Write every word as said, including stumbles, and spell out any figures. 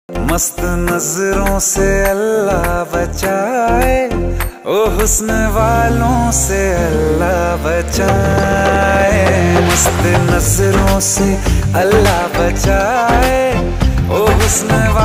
मस्त नजरों से अल्लाह बचाए, ओ हुस्न वालों से अल्लाह बचाए। मस्त नजरों से अल्लाह बचाए, ओ हुस्न